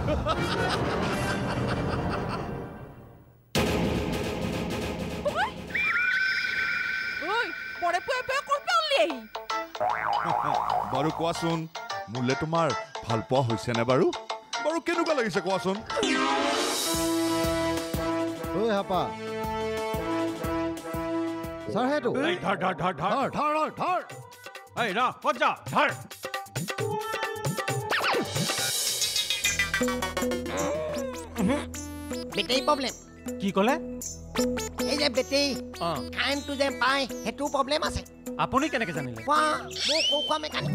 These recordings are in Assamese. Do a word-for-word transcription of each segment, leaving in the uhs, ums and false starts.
বাৰু কোৱাচোন মোলে তোমাৰ ভাল পোৱা হৈছে নে বাৰু বাৰু কেনেকুৱা লাগিছে কোৱাচোন ঐ হাপা স্যার হে তো এই ধর ধর ধর ধর ধর ধর ধর এই না কত যা ধর বেটেই প্রবলেম কি কলে এই যে বেটেই কাৰেণ্টটো যে পায় হেতু প্রবলেম আছে আপুনি কেনেকে জানিলে কোৱা মোক কোৱা মেকানিক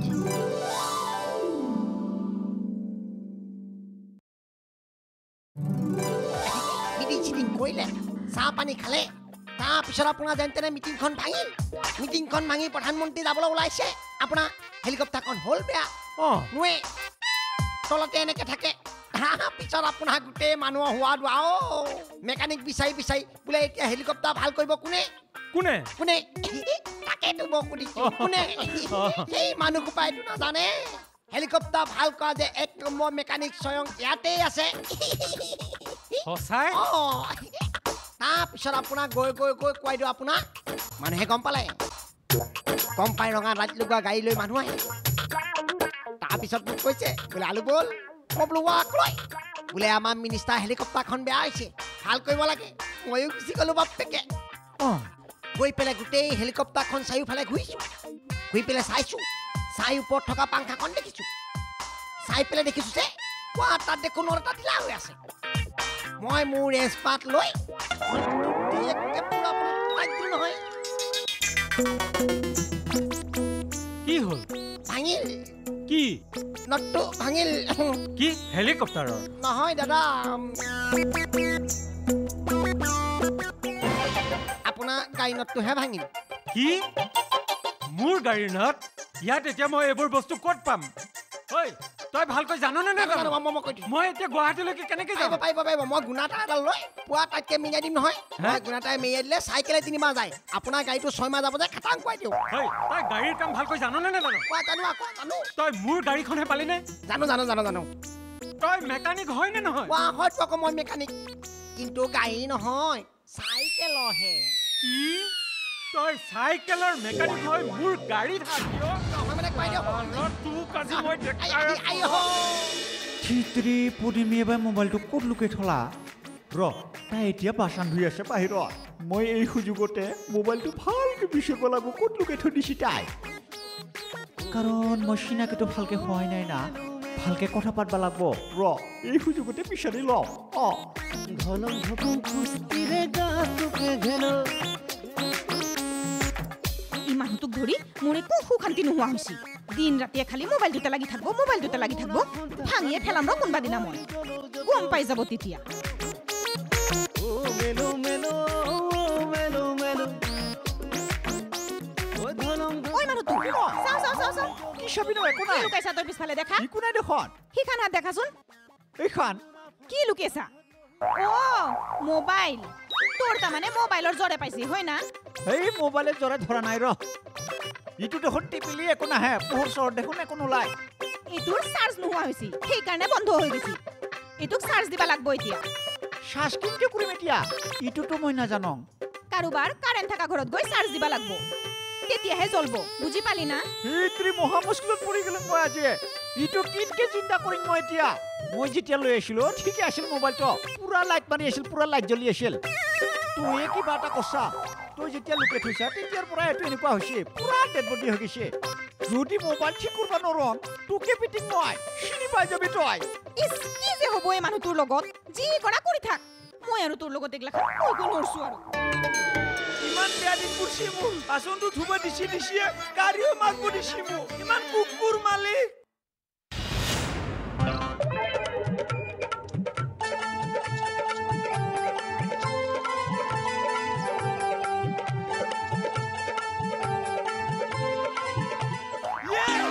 মিটিং চিটিং কৰিলে চাহ পানী খালে তাৰপিছত আপোনাৰ যেন তেনে মিটিংখন ভাঙিল মিটিংখন ভাঙি প্ৰধানমন্ত্ৰী যাবলৈ ওলাইছে আপোনাৰ হেলিকপ্টাৰখন হ'ল বেয়া নোৱে তলতে এনেকে থাকে পিছত আপোনাৰ গোটেই মানুহৰ হোৱা দোৱা মেকানিক বিচাৰি বিচাৰি বোলে এতিয়া হেলিকপ্টাৰ ভাল কৰিব কোনে কোনে কোনে তাকেতো মই সুধিছো কোনে সেই মানুহ পাইতো নাজানে হেলিকপ্টাৰ ভাল কৰা যে এক নম্বৰ মেকানিক স্বয়ং ইয়াতেই আছে সঁচাই তাৰপিছত আপোনাক গৈ গৈ গৈ কৈ দিওঁ আপোনাক মানুহে গম পালে গম পাই ৰঙা ৰাত লগোৱা গাড়ী লৈ মানুহ আহে তাৰপিছত মোক কৈছে বোলে আলু বল মই বোলো ৱাক লৈ বোলে আমাৰ মিনিষ্টাৰ হেলিকপ্টাৰখন বেয়া হৈছে ভাল কৰিব লাগে ময়ো গুচি গ'লো বাপেকে গৈ পেলাই গোটেই হেলিকপ্টাৰখন চাৰিওফালে ঘূৰিছোঁ ঘূৰি পেলাই চাইছোঁ চাই ওপৰত থকা পাংখাখন দেখিছোঁ চাই পেলাই দেখিছোঁ যে কোৱা তাত দেখোন এটা ঢিলা হৈ আছে মই মোৰ ৰেজপাত লৈ নহয় কি হ'ল ভাঙিল কি নটটো ভাঙিল কি হেলিকপ্টাৰৰ নহয় দাদা আপোনাৰ গাড়ী নটটোহে ভাঙিল কি মোৰ গাড়ীৰ নট ইয়াত এতিয়া মই এইবোৰ বস্তু ক'ত পাম ঐ তই ভালকৈ জাননে নাজানো মই এতিয়া গুৱাহাটীলৈকে কেনেকৈ যাব পাৰিব পাৰিব মই গুণাটা এডাল লৈ পুৱা তাতকৈ মিলাই দিম নহয় মই গুণাটাই মিলাই দিলে চাইকেলে তিনিমাহ যায় আপোনাৰ গাড়ীটো ছয়মাহ যাব যে খাটাং খুৱাই দিওঁ তই গাড়ীৰ কাম ভালকৈ জাননে নাজানো কোৱা জানো আকৌ জানো তই মোৰ গাড়ীখনহে পালিনে জানো জানো জানো জানো তই মেকানিক হয়নে নহয় কোৱা হয়তো আকৌ মই মেকানিক কিন্তু গাড়ী নহয় চাইকেলৰহে কি তই চাইকেলৰ মেকানিক হৈ মোৰ গাড়ীত হাকিয় চিত্ৰি পদিমী এবাৰ মোবাইলটো ক'ত লুকাই থলা ৰ তাই এতিয়া বাচন ধুই আছে বাহিৰত মই এই সুযোগতে মোবাইলটো ভালকৈ বিচাৰিব লাগিব ক'ত লুকাই থৈ দিছি তাই কাৰণ মই চিনাকিটো ভালকৈ হোৱাই নাই না ভালকৈ কথা পাতিব লাগিব ৰ এই সুযোগতে বিচাৰি লওঁ অ এই মানুহটোক ধৰি মোৰ একো সুশান্তি নোহোৱা হৈছে দিন ৰাতিয়ে খালি মোবাইল দুটা লাগি থাকিব মোবাইল দুটা লাগি থাকিব ভাঙিয়ে ফেলাম ৰ কোনোবা দিনা মই গম পাই যাব তেতিয়া ঐ মানুহটো চাওঁ চাওঁ চাওঁ চাওঁ কি চাবি নহয় একো নাই লুকাইছা তই পিছফালে দেখা একো নাই দেখোন সিখান হাত দেখাচোন এইখন কি লুকাইছা অ' মোবাইল তোৰ তাৰমানে মোবাইলৰ জৰে পাইছে হয় না এই মোবাইলে জৰে ধৰা নাই ৰ ইটো দেখোন টিপিলি একো নাহে পোহৰ চৰ দেখোন একো নোলায় ইটোৰ চাৰ্জ নোহোৱা হৈছে সেইকাৰণে বন্ধ হৈ গৈছে ইটোক চাৰ্জ দিবা লাগব এতিয়া চাৰ্জ কেনেকৈ কৰিম এতিয়া ইটোতো মই নাজানো কাৰোবাৰ কাৰেণ্ট থকা ঘৰত গৈ চাৰ্জ দিবা লাগব তেতিয়াহে জ্বলব বুজি পালি না ইত্ৰি মহা মুস্কিলত পৰি গ'লো মই আজি ইটো কিনকে চিন্তা কৰিম মই এতিয়া মই যেতিয়া লৈ আহিছিলোঁ ঠিকে আছিল মোবাইলটো পুৰা লাইট মাৰি আছিল পুৰা লাইট জ্বলি আছিল তুই কিবা এটা কৈছা তই যেতিয়া লুকাই থৈছা তেতিয়াৰ পৰা এইটো এনেকুৱা হৈছে পুৰা ডেড বডি হৈ গৈছে যদি মোবাইল ঠিক কৰিব নোৱাৰো তোকে পিটিম মই চিনি পাই যাবি তই ইছ কি যে হ'ব এই মানুহটোৰ লগত যি কৰা কৰি থাক মই আৰু তোৰ লগত এইগিলা মই গৈ নৰছো আৰু ইমান বেয়া দিন কৰিছে মোৰ বাচনটো ধুব দিছি দিছি গাড়ীও মাৰিব দিছি মোক ইমান কুকুৰ মালিক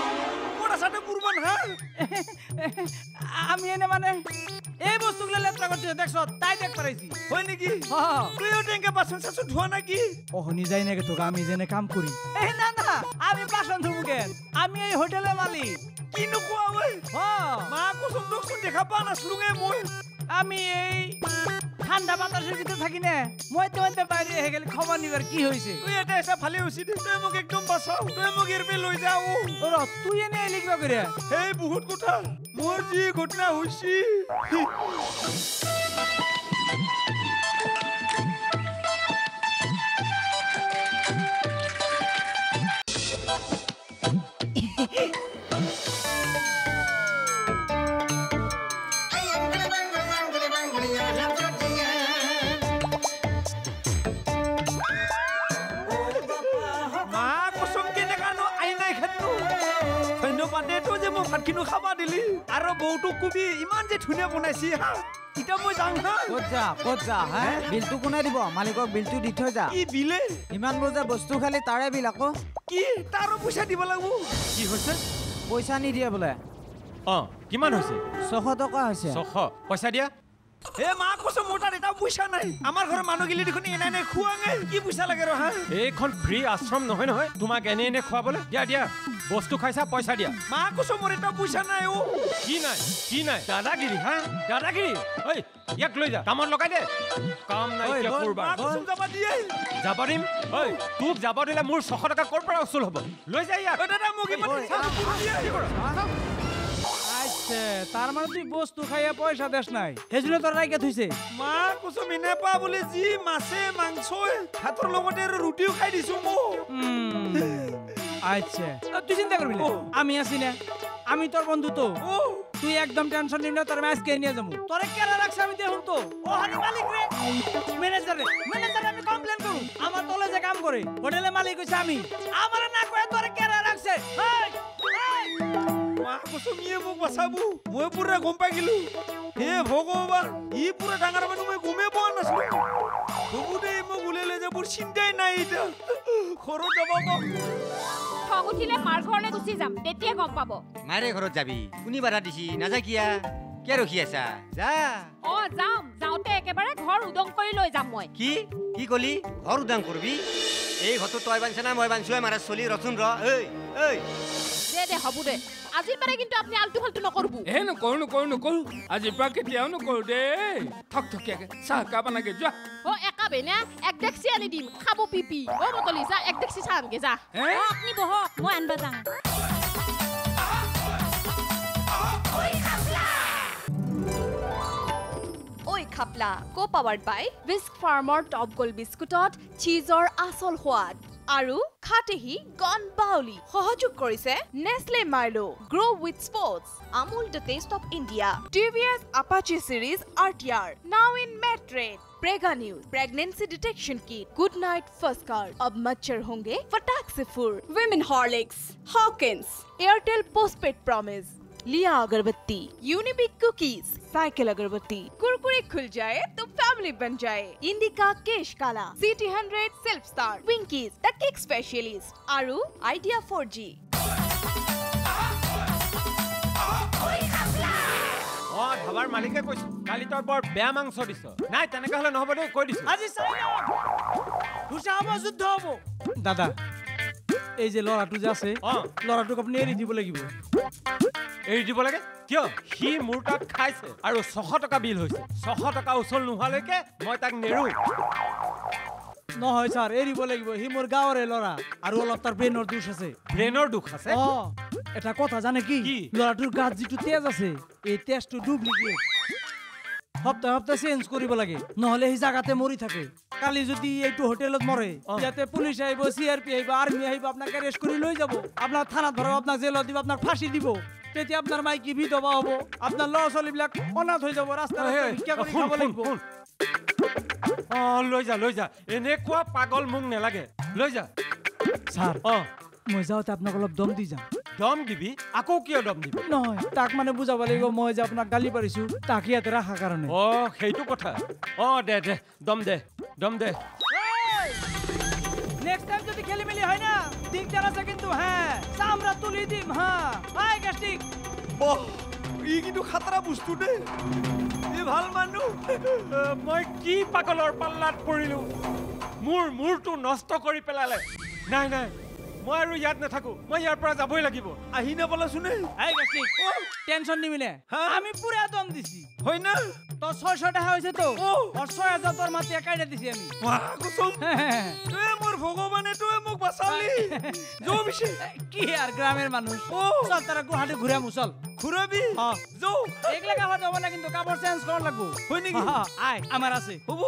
আমি এনে মানে এই বস্তুগুলো লেত্রা করতে দেখছ তাই দেখ পারাইছি হয় নেকি হ্যাঁ তুইও টেঙ্কে বাসন সাসন ধোয়া নাকি ওহনি যাই নাকি তোকে আমি জেনে কাম করি এই না না আমি বাসন ধুবো কেন আমি এই হোটেলের মালিক কিনো কোৱা ওই হ্যাঁ মা কসম দকছুন দেখা পা নাছলুঙে মই আমি এই ঠান্ডা বাতাসের ভিতরে থাকি না মইতে মইতে বাইরে হয়ে গেলে খবর নিবার কি হয়েছে তুই এটা এসা ভালে হইছি দে তুই মোক একদম বাঁচাও তুই মোক এরবে লৈ যাও ওরা তুই এনে লিখবা করে এই বহুত কথা মোর জি ঘটনা হইছি কিনো খাবা দিলি আৰু বউটো কুবি ইমান যে ধুনীয়া বনাইছি হা ইটা মই যাং হা কত যা কত যা হ্যাঁ বিলটো কোনে দিব মালিকক বিলটো দি থৈ যা কি বিলে ইমান বোৰ যে বস্তু খালি তাৰে বিল আকৌ কি তাৰো পইচা দিব লাগিব কি হৈছে পইচা নিদিয়ে বোলে অ কিমান হৈছে ছশ টকা হৈছে ছশ পইচা দিয়া এ মা কসো মোটাৰ এটা পইচা নাই আমাৰ ঘৰৰ মানুহগিলি দেখোন এনে এনে খুৱাঙে কি পইচা লাগে ৰ হা এইখন ফ্ৰী আশ্ৰম নহয় নহয় তোমাক এনে এনে খুৱাবলৈ দিয়া দিয়া বস্তু খাইছা পইচা দিয়া মা কসো মোৰ এটা পইচা নাই ও কি নাই কি নাই দাদাগিৰি হা দাদাগিৰি ঐ ইয়াক লৈ যা কামত লগাই দে কাম নাই কিয় কৰবা মা কসো যাবা দিয়ে যাব দিম ঐ তোক যাব দিলে মোৰ ছশ টকা ক'ৰ পৰা উচুল হ'ব লৈ যা ইয়াক ও দাদা মোক ইমান আচ্ছা তার মানে তুই বস্তু খাইয়া পয়সা দেশ নাই হেজুলে তোর রাইকে থইছে মা কসো মিনে পা বলে জি মাছে মাংস ভাতৰ লগতে ৰুটিও খাই দিছো মো আচ্ছা তুই চিন্তা করবি না আমি আছি না আমি তোর বন্ধু তো ও তুই একদম টেনশন নিবি না তোর আমি আজকে নিয়ে যাবো তোরে কেরা রাখছ আমি দেখুন তো ও হানি মালিক রে ম্যানেজার রে ম্যানেজার আমি কমপ্লেইন করু আমার তলে যে কাম করে হোটেলে মালিক হইছে আমি আমারে না কয় তোরে কেরা রাখছে হেই হেই মা কসো মিয়ে মোক বাঁচাবো মই পুরা গম পাই গেলু হে ভগবান ই পুরা ডাঙৰ মানুহ মই গমে পোৱা নাছিলো তবু দে মোক উলেলে যে মোৰ চিন্তাই নাই এটা ঘৰত যাব পাম খং উঠিলে মাৰ ঘৰলৈ গুচি যাম তেতিয়া গম পাব মাৰে ঘৰত যাবি কোনি বাধা দিছি নাযা কিয়া কিয় ৰখি আছা যা অ যাম যাওঁতে একেবাৰে ঘৰ উদং কৰি লৈ যাম মই কি কি কলি ঘৰ উদাং কৰবি এই ঘৰটো তই বানছা না মই বানছুৱে মাৰা চলি ৰচোন ৰ ঐ ঐ দে দে হ'ব দে আজিৰ পৰা কিন্তু আপুনি আলটু ফালটু নকৰব এ নকৰো নকৰো নকৰো আজিৰ পৰা কেতিয়াও নকৰো দেই থক থকিয়াকে চাহ কাপ আনাগে যোৱা অ একাবে না এক ডেক্সি আনি দিম খাব পিপি অ বটলি যা এক ডেক্সি চাহ আনগে যা হে? অ আপুনি বহক মই আনবা যাম Oi Khapla, co-powered by Whisk Farmer Top Gold Biscuitot, cheeseor asol hwad. Aru khatehi gone bauli. Sohojog korise Nestle Milo. Grow with sports. Amul the taste of India. T V S Apache series R T R. Now in Medtrade. Prega News. Pregnancy detection kit. Good night first car. Ab machar honge fatak se fur. Women Horlicks. Hawkins. Airtel postpaid promise. लिया अगरबत्ती यूनिबिक कुकीज साइकिल अगरबत्ती कुरकुरे खुल जाए तो फैमिली बन जाए इंडिका केश काला CT hundred self star Winkies the cake specialist आरु आइडिया फोर जी অ ধাবাৰ মালিকে কৈছে কালি তোৰ বৰ বেয়া মাংস দিছ নাই তেনেকা হলে নহব দে কৈ দিছো আজি চাই লও খুশা হব যুদ্ধ হব দাদা এই যে লৰাটো যে আছে অ লৰাটোক আপুনি এৰি দিব লাগিব এৰি দিব লাগে কিয় সি মোৰ তাত খাইছে আৰু ছশ টকা বিল হৈছে ছশ টকা উচল নোহালৈকে মই তাক নেৰো নহয় স্যার এৰিব লাগিব হি মোৰ গাঁৱৰে লৰা আৰু অলপ তাৰ ব্ৰেইনৰ দুখ আছে ব্ৰেইনৰ দুখ আছে অ এটা কথা জানে কি কি? লৰাটোৰ গাত যিটো তেজ আছে এই তেজটো ডুপ্লিকেট সপ্তাহে সপ্তাহে চেঞ্জ কৰিব লাগে নহলে হি জাগাতে মৰি থাকে কালি যদি এইটো হোটেলত মৰে ইয়াতে পুলিচ আহিব সিআরপি আহিব আৰ্মি আহিব আপোনাক এৰেষ্ট কৰি লৈ যাব আপোনাক থানাত ধৰাব আপোনাক জেলত দিব আপোনাক ফাঁসি দিব তেতিয়া আপোনাৰ মাইকি বিধৱা হ'ব আপোনাৰ ল'ৰা ছোৱালীবিলাক অনাথ হৈ যাব ৰাস্তাত ভিক্ষা কৰি খাব লাগিব অ লৈ যা লৈ যা এনেকুৱা পাগল মোক নেলাগে লৈ যা স্যার অ মই যাওঁতে আপোনাক অলপ দম দি যাম দম দিবি আকৌ কিয় দম দিবি নহয় তাক মানে বুজাব লাগিব মই যে আপোনাক গালি পাৰিছো তাক ইয়াতে ৰাখাৰ কাৰণে অ সেইটো কথা অ দে দে দম দে দম দে নেক্সট টাইম যদি খেলি মেলি হয় না দিগদার আছে কিন্তু হ্যাঁ চামড়া তুলি দিম হ্যাঁ আই গ্যাস্ট্রিক বহ ই কিন্তু খাতৰা বস্তু দে এ ভাল মানুহ মই কি পাগলৰ পাল্লাত পৰিলো মোৰ মূৰটো নষ্ট কৰি পেলালে নাই নাই মই আৰু ইয়াত নাথাকো মই ইয়াৰ পৰা যাবই লাগিব আহি নাপালা শুনে এই গেছি টেনশন নিমিলে আমি পুরা দম দিছি হয় না তো ছয়শ টাকা হইছে তো আর ছয় হাজার তোর মাটি কাইটা দিছি আমি বাহ কুসুম তুই মোর ভগবানে তুই মোক বাঁচালি যো বিশে কি আর গ্রামের মানুষ চল তারা গুহাটি ঘুরে মুসল ঘুরাবি যো একলা কাপড় যাব না কিন্তু কাপড় চেঞ্জ করা লাগবো হয় নাকি আয় আমার আছে হবু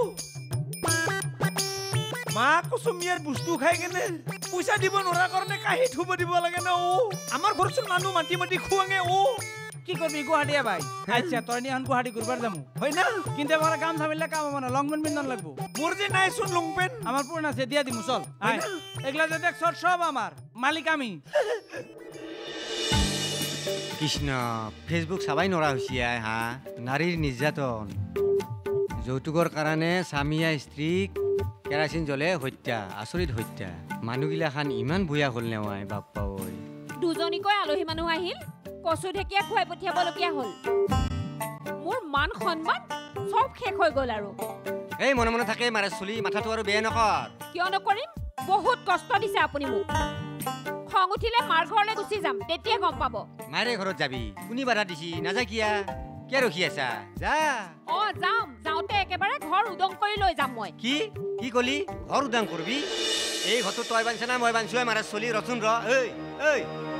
মা কুসুম ইয়ার বস্তু খাই কেনে পয়সা দিব নৰা কাৰণে কাহি থুব দিব লাগে না ও আমার ঘরচোন মানুহ মাটি মাটি খুৱাঙে ও কি করবি গুহাটিয়া ভাই আচ্ছা তোর নিয়ে গুহাটি ঘুরবার যাবো হয় না কিন্তু আমার গাম থামিলে কাম হবো না লংপেন পিন্ধন লাগবো মোর যে নাই শুন লংপেন আমার পুরন আছে দিয়া দিমু চল আয় এগুলা যে দেখ সব আমার মালিক আমি কৃষ্ণ ফেসবুক চাবাই নৰা হৈছে হা নাৰীৰ নিৰ্যাতন যৌতুকৰ কাৰণে স্বামীয়া স্ত্ৰীক কেৰাচিন জ্বলে হত্যা আচৰিত হত্যা মানুহগিলা খান ইমান বুয়া হল নেৱাই বাপ্পা ঐ দুজনীকৈ আলহী মানুহ আহিল কচু ঢেকীয়া খুৱাই পঠিয়াবলগীয়া হ'ল মোৰ মান সন্মান চব শেষ হৈ গ'ল আৰু এই মনে মনে থাকে মাৰে চলি মাথাটো আৰু বেয়া নকৰ কিয় নকৰিম বহুত কষ্ট দিছে আপুনি মোক খং উঠিলে মাৰ ঘৰলৈ গুচি যাম তেতিয়া গম পাব মাৰে ঘৰত যাবি কোনি বাধা দিছি নাযা কিয়া কিয় ৰখি আছা যা অ যাম যাওঁতে একেবাৰে ঘৰ উদং কৰি লৈ যাম মই কি কি কলি ঘৰ উদং কৰবি এই ঘৰটো তই বানছা না মই বানছো মাৰে চলি ৰচোন ৰ এই এই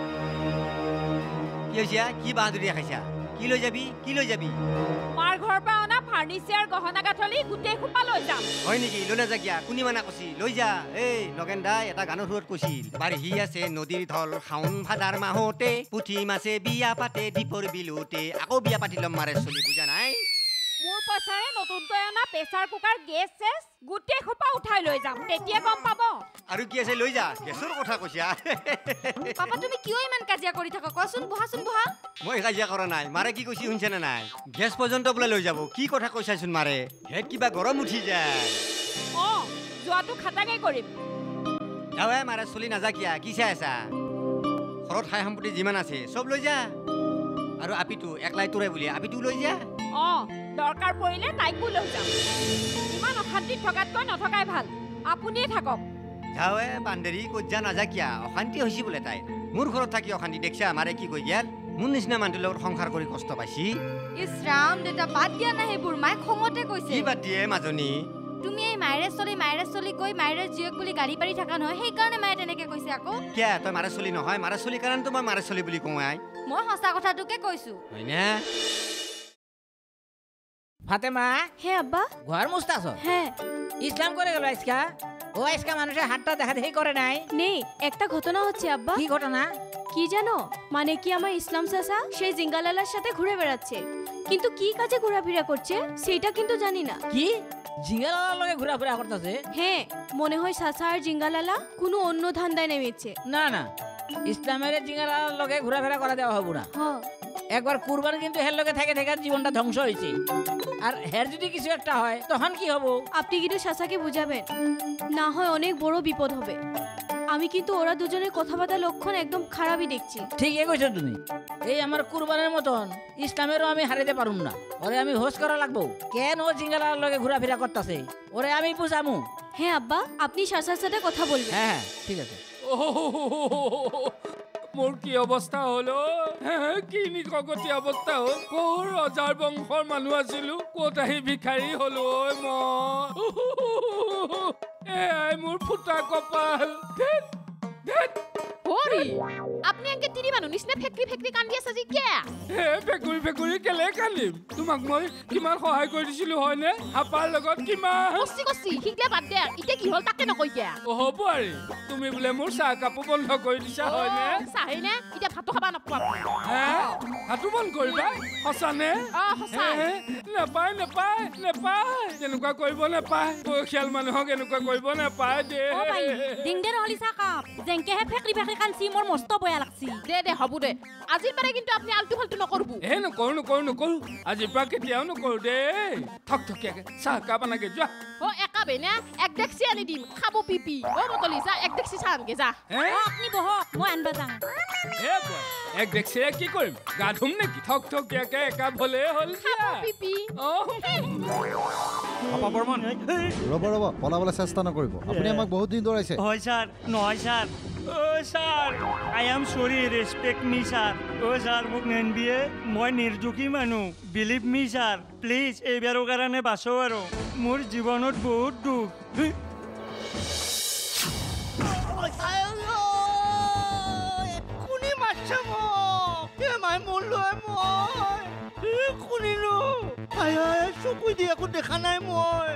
কি হৈছে কি বাহাদুৰি খাইছা কি লৈ যাবি কি লৈ যাবি মাৰ ঘৰৰ পৰা অনা ফাৰ্নিচাৰ গহনা গাঠলি গোটেই খোপা লৈ যাম হয় নেকি লৈ নাযা কিয়া কোনি মানা কছি লৈ যা এই লগেন দাই এটা গানৰ সুৰত কৈছিল বাঢ়ি আছে নদীৰ ঢল শাওন ভাদাৰ মাহতে পুঠি মাছে বিয়া পাতে দীপৰ বিলুতে আকৌ বিয়া পাতি লম মাৰে চলি বুজা নাই মোৰ পইচাৰে নতুনকৈ অনা প্ৰেছাৰ কুকাৰ গেছ চেছ গোটেই খোপা উঠাই লৈ যাম তেতিয়া গম পাব আৰু কি আছে লৈ যা গেছৰ কথা কৈছা পাপা তুমি কিয় ইমান কাজিয়া কৰি থাকা কোৱাচোন বহাচোন বহা মই কাজিয়া কৰা নাই মাৰে কি কৈছি শুনছে না নাই গেছ পৰ্যন্ত বোলে লৈ যাব কি কথা কৈছাচোন মাৰে হেড কিবা গৰম উঠি যায় অ যোৱাটো খাটাঙে কৰিম যাৱে মাৰে চলি নাযা কিয়া কি চাই আছা ঘৰত খাই সম্পত্তি যিমান আছে চব লৈ যা আৰু আপিটো একলাই তোৰে বুলি আপিটো লৈ যা অ দৰকাৰ পৰিলে তাইকো লৈ যাম ইমান অশান্তিত থকাতকৈ নথকাই ভাল আপুনিয়ে থাকক যাৱে বান্দেৰী কজ্জা নাযা কিয়া অশান্তি হৈছে বোলে তাই মোৰ ঘৰত থাকি অশান্তি দেখছা মাৰে কি কৈ গেল মোৰ নিচিনা মানুহৰ লগত সংসাৰ কৰি কষ্ট পাইছি ইছ ৰাম দেউতা বাদ দিয়া না সেইবোৰ মায়ে খঙতে কৈছে কি বাদ দিয়ে মাজনী তুমি এই মায়েৰে চলি মায়েৰে চলি কৈ মায়েৰে জীয়ক বুলি গাড়ী পাৰি থাকা নহয় সেইকাৰণে মায়ে তেনেকে কৈছে আকৌ কিয়া তই মাৰে চলি নহয় মাৰে চলি কাৰণতো মই মাৰে চলি বুলি কওঁ আই মই সঁচা কথাটোকে কৈছো হয়নে ফাতেমা হে আব্বা ঘর মুস্তাছ হে ইসলাম করে গেল আজকা ও আজকা মানুষের হাতটা দেখা দেখি করে নাই নেই একটা ঘটনা হচ্ছে আব্বা কি ঘটনা কি জানো মানে কি আমার ইসলাম চাচা সেই জিঙ্গালালার সাথে ঘুরে বেড়াচ্ছে কিন্তু কি কাজে ঘোরাফেরা করছে সেটা কিন্তু জানি না কি জিঙ্গালালার লগে ঘোরাফেরা করতেছে হ্যাঁ মনে হয় চাচা আর জিঙ্গালালা কোনো অন্য ধান্দায় নেমেছে না না ইসলামের জিঙ্গালালার লগে ঘোরাফেরা করা দেওয়া হবো না হ্যাঁ একবার কুরবান কিন্তু হের লগে থেকে থেকে জীবনটা ধ্বংস হয়েছে আর হের যদি কিছু একটা হয় তখন কি হবো আপনি কিন্তু চাচাকে বুঝাবেন না হয় অনেক বড় বিপদ হবে আমি কিন্তু ওরা দুজনের কথাবার্তা লক্ষণ একদম খারাপই দেখছি ঠিকই কইছো তুমি এই আমার কুরবানের মতন ইসলামেরও আমি হারাইতে পারুম না ওরে আমি হোস করা লাগবো কেন ও জিঙ্গালার লগে ঘোরাফেরা করতেছে ওরে আমি বুঝামু হ্যাঁ আব্বা আপনি চাচার সাথে কথা বলবেন হ্যাঁ ঠিক আছে মোৰ কি অৱস্থা হলো কি নিকগতি অৱস্থা হল কৰ ৰজাৰ বংশৰ মানুহ আছিলো ক'ত আহি ভিখাৰী হলো মই এ মোৰ ফুটা কপাল হৰি আপনি আনকে তিনি মানুহ নিচিনা ফেকৰি ফেকৰি কান্দি আছে যে কিয়া হে ফেকৰি ফেকৰি কেলে কান্দিম তোমাক মই কিমান সহায় কৰি দিছিলো হয়নে হাপাৰ লগত কিমান কচি কচি শিকলে বাদ দে এতিয়া কি হল তাকে নকৈ কিয়া হ'ব আৰে তুমি বোলে মোৰ চাহ কাপো বন্ধ কৰি দিছা হয়নে চাহেনে এতিয়া ভাতো খাবা নাপাব হে ভাতো বন্ধ কৰিবা সঁচানে অ সঁচা নাপায় নাপায় নাপায় তেনেকুৱা কৰিব নাপায় বয়সীয়াল মানুহক এনেকুৱা কৰিব নাপায় দে ও ভাই ডিংডে নহলি চাহ কাপ যেনকেহে ফেকৰি ফেকৰি কান্দি মোৰ মস্ত বয়া লাগছি দে দে হ'ব দে আজিৰ পাৰে কিন্তু আপনি আলতু ফালতু নকৰব এ নকৰো নকৰো নকৰো আজিৰ পৰা কেতিয়াও নকৰো দে থক থকিয়াকে চাহ কাপ আনাগে যোৱা ও একাবে না এক ডেক্সি আনি দিম খাব পিপি ও বটলি যা এক ডেক্সি চাহ আনগে যা ও আপনি বহক মই আনবা যাম হে বয় এক দেখছে কি কৰিম গা ধুম নেকি ঠক ঠকিয়াকে একা ভলে হ'ল পিপি আপা বৰ্মন ৰ'ব ৰ'ব পলাবলৈ চেষ্টা নকৰিব আপুনি আমাক বহুত দিন দৌৰাইছে হয় ছাৰ নহয় ছাৰ অ' sir I am sorry respect me sir অ' ছাৰ মোক নেনবিয়ে মই নিৰ্দোষী মানুহ বিলিভ মি ছাৰ প্লিজ এইবাৰৰ কাৰণে বাচো আৰু মোৰ জীৱনত বহুত দুখ কোনে মাৰছে মোক এ মাই মৰলো মই শুনিলো আই আই চকু দি একো দেখা নাই মই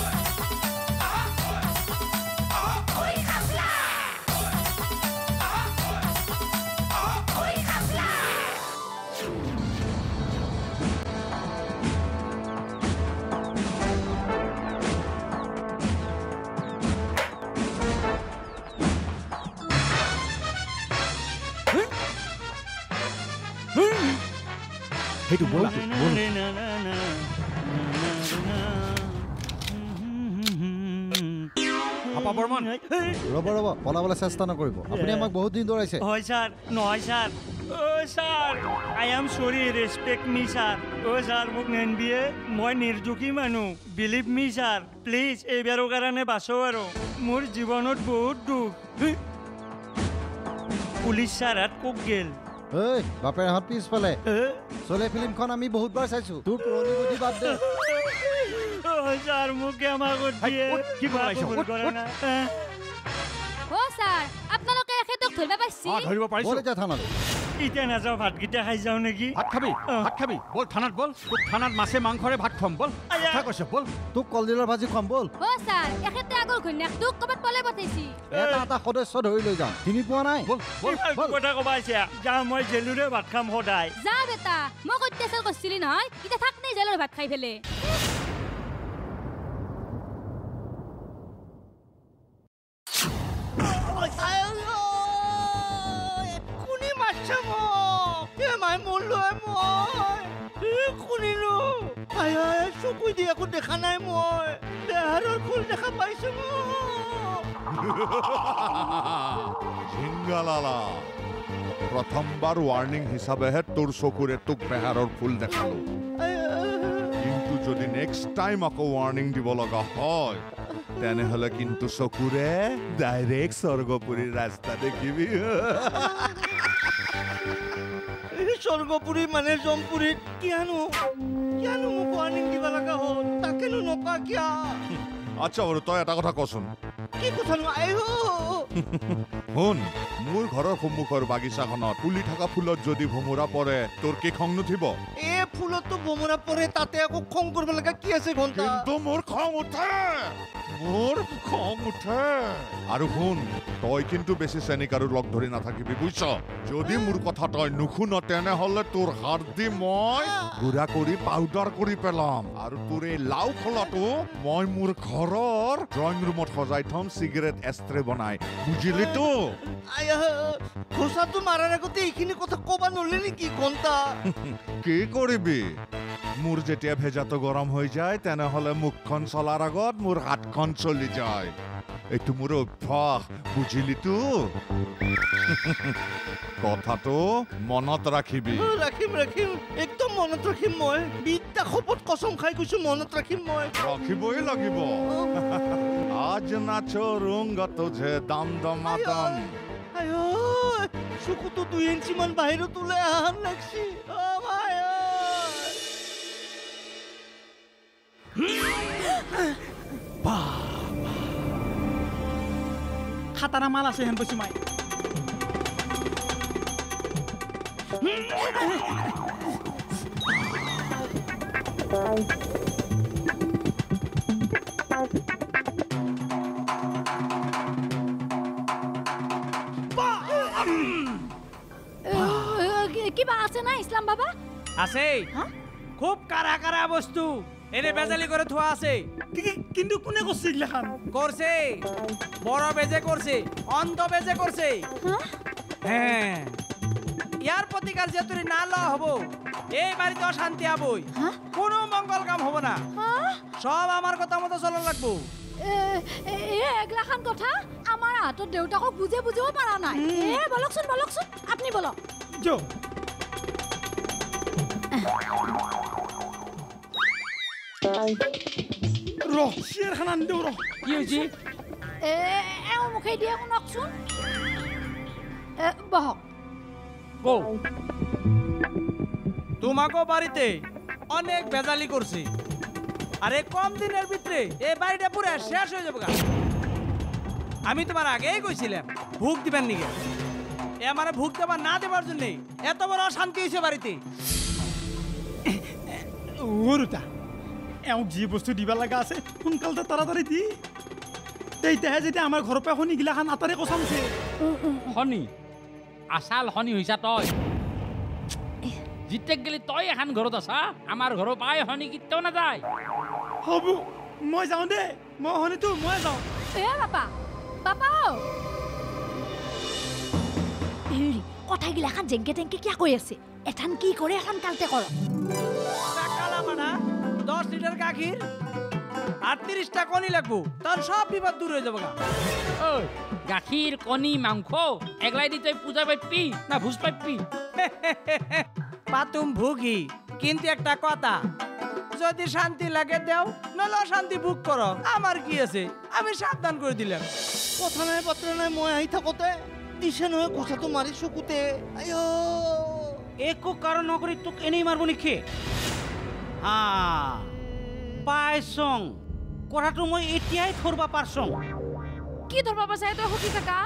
সেইটো ব'লা আপা বৰ্মন ৰ'ব ৰ'ব পলাবলৈ চেষ্টা নকৰিব আপুনি আমাক বহুত দিন দৌৰাইছে হয় ছাৰ নহয় ছাৰ অ' sir I am sorry respect me sir অ' ছাৰ মোক নেনবিয়ে মই নিৰ্দোষী মানুহ বিলিভ মি ছাৰ প্লিজ এইবাৰৰ কাৰণে বাচো আৰু মোৰ জীৱনত বহুত দুখ পুলিচ ছাৰ হাত কোক গেল ঐ বাপেৰ হাত পিছফালে চলে ফিল্মখন আমি বহুতবাৰ চাইছো তোৰ পুৰণি বুদ্ধি বাদ দে ছাৰ মোক আমাক কি অ ছাৰ আপোনালোকে এখেতক ধৰিব পাইছি ধৰিব পাৰিছো বল এতিয়া থানালৈ এতিয়া নাযাওঁ ভাতকেইটা খাই যাওঁ নেকি ভাত খাবি ভাত খাবি বল থানাত বল তোক থানাত মাছে মাংসৰে ভাত খুৱাম বল কথা কৈছে বল তোক কলডিলৰ ভাজি খুৱাম বল অ ছাৰ এখেতে আগৰ ঘৈণীয়েকটোক ক'ৰবাত পলাই পঠাইছি এটা এটা সদস্য ধৰি লৈ যাম চিনি পোৱা নাই বল বল কথা কবাইছে যা মই জেলুৰে ভাত খাম সদায় যা বেটা মোক অত্যাচাৰ কৰিছিলি নহয় এতিয়া থাক নাই জেলৰ ভাত খাই ফেলে কোনে মাৰছে মোক এ মাই মৰলো মই শুনিলো আই আই চকু দি একো দেখা নাই মই দেহাৰৰ ফুল দেখা পাইছো ঝিংগালালা প্ৰথমবাৰ ৱাৰ্ণিং হিচাপেহে তোৰ চকুৰে তোক বেহাৰৰ ফুল দেখালো কিন্তু যদি নেক্সট টাইম আকৌ ৱাৰ্ণিং দিব লগা হয় তেনেহলে কিন্তু চকুৰে ডাইৰেক্ট স্বৰ্গপুৰীৰ ৰাস্তা দেখিবি স্বৰ্গপুৰী মানে জমপুৰীত কিয়ানো কিয়ানো মোক ৱাৰ্ণিং দিব লগা হ'ল তাকেনো নপা কিয়া আচ্ছা বাৰু তই এটা কথা কচোন কি কথানো আইও শুন মোৰ ঘৰৰ সন্মুখৰ বাগিচাখনত ফুলি থকা ফুলত যদি ভোমোৰা পৰে তোৰ কি খং নুঠিব এ ফুলতো ভোমোৰা পৰে তাতে আকৌ খং কৰিব লগা কি আছে ঘণ্টা কিন্তু মোৰ খং উঠে মোৰ খং উঠে আৰু শুন তই কিন্তু বেছি চেনিক আৰু লগ ধৰি নাথাকিবি বুজিছ যদি মোৰ কথা তই নুশুন তেনেহলে তোৰ হাড়দি মই গুড়া কৰি পাউডাৰ কৰি পেলাম আৰু তোৰ এই লাও খোলাটো মই মোৰ ঘৰৰ ড্ৰয়িং ৰুমত সজাই থম চিগাৰেট এষ্ট্ৰে বনাই বুজিলিতো ঘোষাটো মাৰাৰ আগতে এইখিনি কথা কবা নলে নেকি ঘণ্টা কি কৰিবি মোৰ যেতিয়া ভেজাটো গৰম হৈ যায় তেনেহলে মুখখন চলাৰ আগত মোৰ হাতখন চলি যায় এইটো মোৰ অভ্যাস বুজিলিতো কথাটো মনত ৰাখিবি ৰাখিম ৰাখিম একদম মনত ৰাখিম মই বিদ্যা শপত কসম খাই কৈছো মনত ৰাখিম মই ৰাখিবই লাগিব আজ নাচো ৰংগ তুঝে দাম দমাদম আয়ো চকুটো দুই ইঞ্চি মান বাহিৰত ওলাই আহান লাগছি অ ভাই খাতাৰা মাল আছে হেন পাইছো মাই কিবা আছে না ইছলাম বাবা আছে খুব কাৰা কাৰা বস্তু এনে বেজালি করে থোয়া আছে কিন্তু কোনে করছে ইগলাখান করছে বড় বেজে করছে অন্ধ বেজে করছে হ্যাঁ ইয়ার প্রতিকার যে তুই না ল হবো এই বাড়িতে অশান্তি হবই কোনো মঙ্গল কাম হবো না সব আমার কথা মতো চলা লাগবো এগলাখান কথা আমার হাতত দেউতাকক বুঝে বুঝেও পারা নাই এ বলকচোন বলকচোন আপনি বলক যো ৰ চিয়াৰ খান আনি দিওঁ ৰ কি হৈছে এ এওঁ মুখে দিয়া শুনকচোন বহক বৌ তোমাকো বাড়িতে অনেক বেজালি করছি আরে কম দিনের ভিতরে এই বাড়িটা পুরো শেষ হয়ে যাবে আমি তোমার আগেই কইছিলাম ভুক দিবেন নিকে এ মানে ভুক দেবা না দেবার জন্য এত বড় অশান্তি হয়েছে বাড়িতে ওরুতা এওঁ যি বস্তু দিবা লগা আছে সোনকালতে তাড়াতাড়ি দি তেতিয়াহে যেতিয়া আমাৰ ঘৰৰ পৰা শনিগিলাখান আঁতৰে কচামছে শনি আচাল শনি হৈছা তই জিতেক গেলি তই এখন ঘৰত আছা আমাৰ ঘৰৰ পাই শনি কেতিয়াও নাযায় হ'ব মই যাওঁ দে মই শনিটো মই যাওঁ এ বাপা বাপা হেৰি কথাগিলাখান জেংকে টেংকে কিয় কৈ আছে এথান কি কৰে এখন কালতে কৰ কালা মানা দশ লিটার গাখীর আর ত্রিশটা কণী লাগবো তার সব বিপদ দূর হয়ে যাবে ঐ গাখীৰ কণী মাংস এগলাই দি তই পূজা পাইপি না ভোজ পাইপি পাতুম ভুগি কিন্তু একটা কথা যদি শান্তি লাগে দেও নলে শান্তি ভোগ করো আমার কি আছে আমি সাবধান করে দিলাম কথা নাই পত্ৰ নাই মই আহি থাকোতে দিছে নহয় কথাটো মাৰি চকুতে আয়ো একো কাৰণ নকৰি তোক এনেই মাৰিব নেকি হা পাইছং কথাটো মই এতিয়াই ধৰবা পাৰছং কি ধৰবা পাৰছা তই হকি থাকা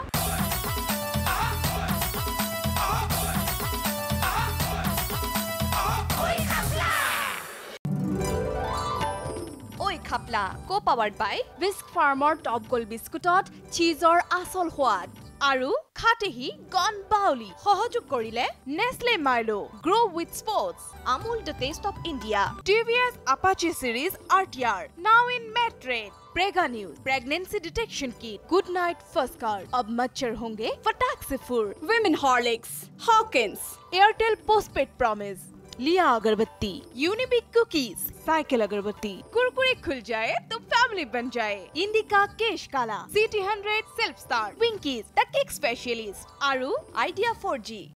Oi Khapla, co-powered by Whisk Farmer Top Gold Biscuitot cheeseor asol hwad. Aru khatehi gon bauli. Sohojog korile Nestle Milo. Grow with sports. Amul the taste of India. T V S Apache series R T R. Now in Medtrade. Prega News. Pregnancy detection kit. Good night first card. Ab machhar honge fatak se fur. Women Horlicks. Hawkins. Airtel postpaid promise. लिया अगरबत्ती यूनिबिक कुकीज साइकिल अगरबत्ती कुरकुरे खुल जाए तो फैमिली बन जाए इंडिका केश काला CT hundred self star Winkies the cake specialist आरु आइडिया फोर जी